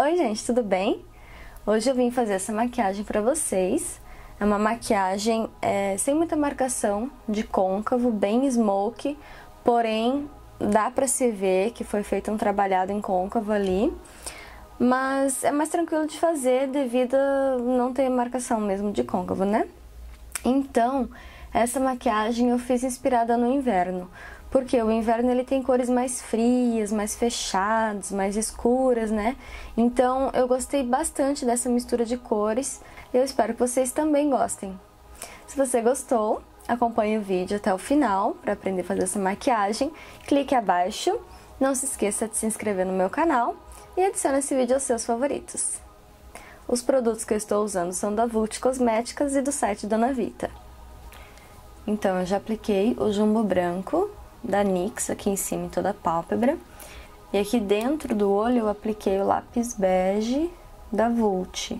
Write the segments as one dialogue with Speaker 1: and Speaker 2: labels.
Speaker 1: Oi gente, tudo bem? Hoje eu vim fazer essa maquiagem pra vocês. É uma maquiagem sem muita marcação, de côncavo, bem smoky, porém dá pra se ver que foi feito um trabalhado em côncavo ali, mas é mais tranquilo de fazer devido a não ter marcação mesmo de côncavo, né? Então, essa maquiagem eu fiz inspirada no inverno, porque o inverno ele tem cores mais frias, mais fechadas, mais escuras, né? Então eu gostei bastante dessa mistura de cores e eu espero que vocês também gostem. Se você gostou, acompanhe o vídeo até o final para aprender a fazer essa maquiagem. Clique abaixo, não se esqueça de se inscrever no meu canal e adicione esse vídeo aos seus favoritos. Os produtos que eu estou usando são da Vult Cosméticas e do site Dona Vita. Então eu já apliquei o jumbo branco da NYX aqui em cima em toda a pálpebra. E aqui dentro do olho eu apliquei o lápis bege da Vult.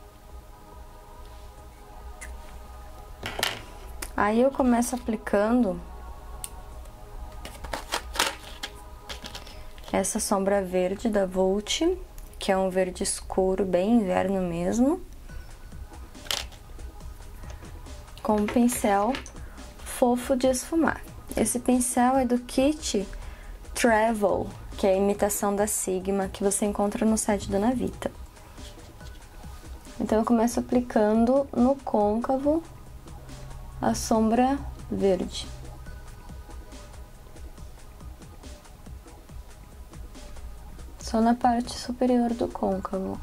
Speaker 1: Aí eu começo aplicando essa sombra verde da Vult, que é um verde escuro, bem inverno mesmo, com um pincel fofo de esfumar. Esse pincel é do kit Travel, que é a imitação da Sigma, que você encontra no site Dona Vita. Então eu começo aplicando no côncavo a sombra verde. Só na parte superior do côncavo.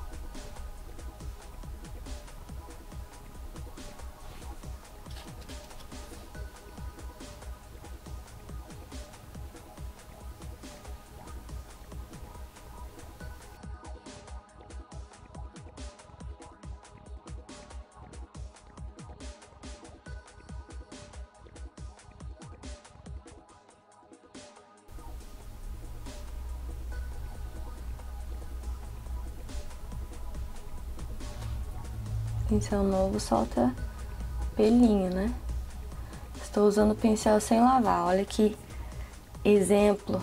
Speaker 1: Pincel novo solta pelinho, né? Estou usando o pincel sem lavar, olha que exemplo.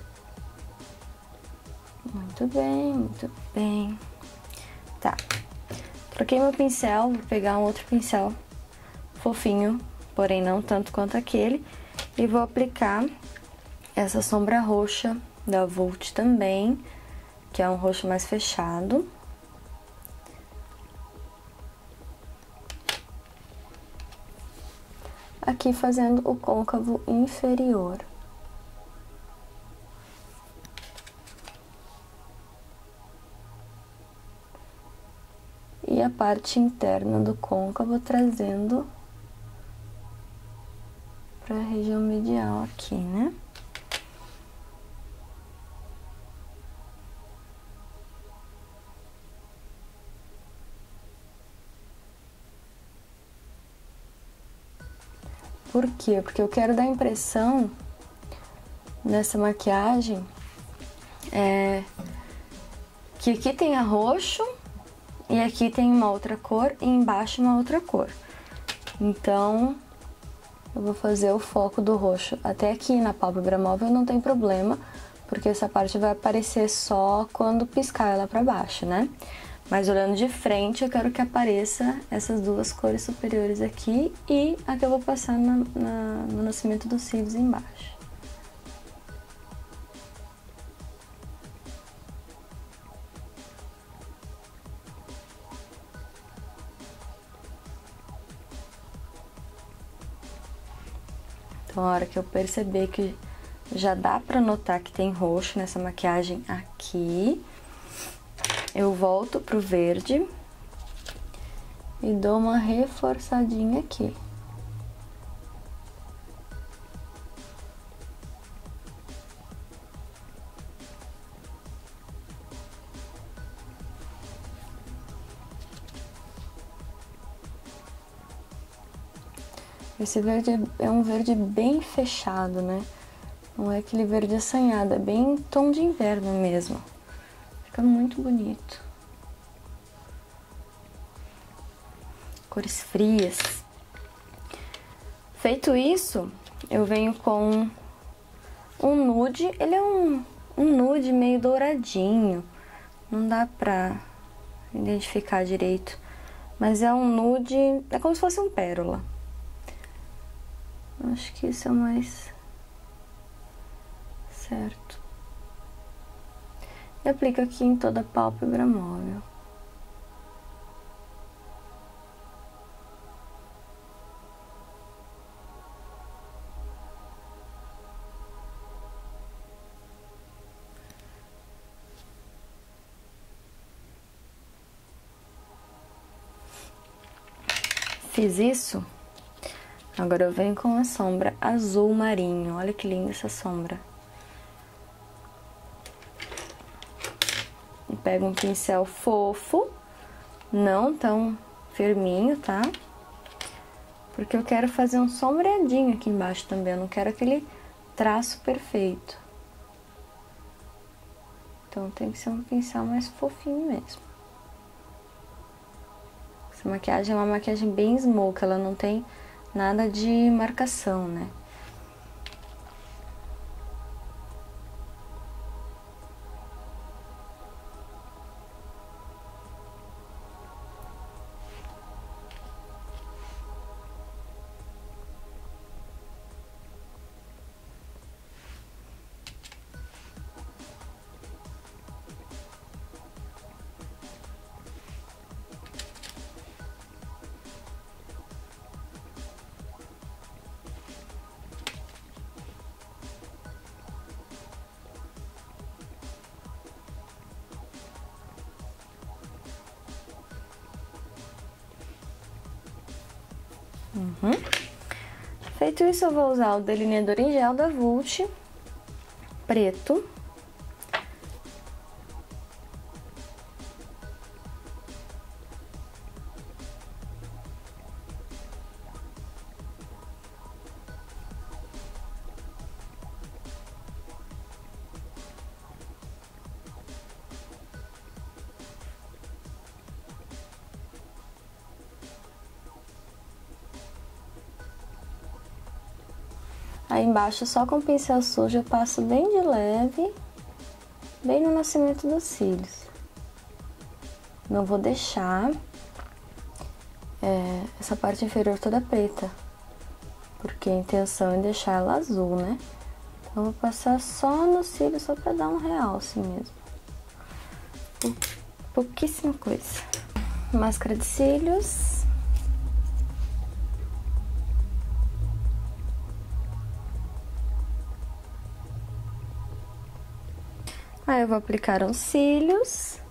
Speaker 1: Muito bem, muito bem. Tá, troquei meu pincel, vou pegar um outro pincel fofinho, porém não tanto quanto aquele, e vou aplicar essa sombra roxa da Vult também, que é um roxo mais fechado. Aqui fazendo o côncavo inferior. E a parte interna do côncavo trazendo para a região medial aqui, né? Por quê? Porque eu quero dar a impressão nessa maquiagem que aqui tenha roxo e aqui tem uma outra cor e embaixo uma outra cor. Então eu vou fazer o foco do roxo até aqui na pálpebra móvel, não tem problema, porque essa parte vai aparecer só quando piscar ela pra baixo, né? Mas olhando de frente, eu quero que apareça essas duas cores superiores aqui e a que eu vou passar no nascimento dos cílios embaixo. Então, a hora que eu perceber que já dá pra notar que tem roxo nessa maquiagem aqui, eu volto pro verde e dou uma reforçadinha aqui. Esse verde é um verde bem fechado, né? Não é aquele verde assanhado, é bem tom de inverno mesmo. Fica muito bonito. Cores frias. Feito isso, eu venho com um nude. Ele é um nude meio douradinho, não dá pra identificar direito, mas é um nude, é como se fosse um pérola. Acho que isso é o mais certo. E aplico aqui em toda a pálpebra móvel. Fiz isso, agora eu venho com a sombra azul marinho. Olha que linda essa sombra. E pego um pincel fofo, não tão firminho, tá? Porque eu quero fazer um sombreadinho aqui embaixo também, eu não quero aquele traço perfeito. Então tem que ser um pincel mais fofinho mesmo. Essa maquiagem é uma maquiagem bem smoke, ela não tem nada de marcação, né? Feito isso, eu vou usar o delineador em gel da Vult, preto. Aí embaixo, só com o pincel sujo, eu passo bem de leve, bem no nascimento dos cílios. Não vou deixar essa parte inferior toda preta, porque a intenção é deixar ela azul, né? Então, eu vou passar só no cílio, só pra dar um realce mesmo. Pouquíssima coisa. Máscara de cílios. Aí eu vou aplicar os cílios,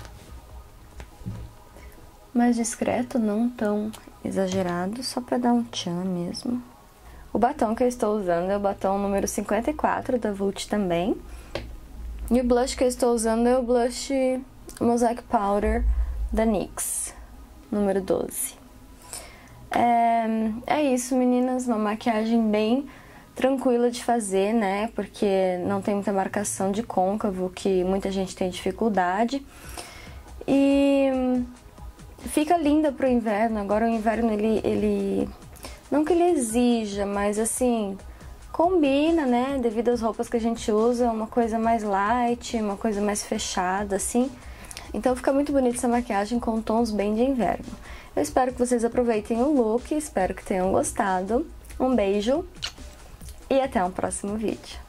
Speaker 1: mais discreto, não tão exagerado, só pra dar um tchan mesmo. O batom que eu estou usando é o batom número 54 da Vult também. E o blush que eu estou usando é o blush Mosaic Powder da NYX, número 12. É isso, meninas, uma maquiagem bem tranquila de fazer, né? Porque não tem muita marcação de côncavo, que muita gente tem dificuldade. E fica linda pro inverno. Agora o inverno, ele não que ele exija, mas assim, combina, né? Devido às roupas que a gente usa, uma coisa mais light, uma coisa mais fechada, assim. Então fica muito bonita essa maquiagem com tons bem de inverno. Eu espero que vocês aproveitem o look, espero que tenham gostado. Um beijo! E até um próximo vídeo.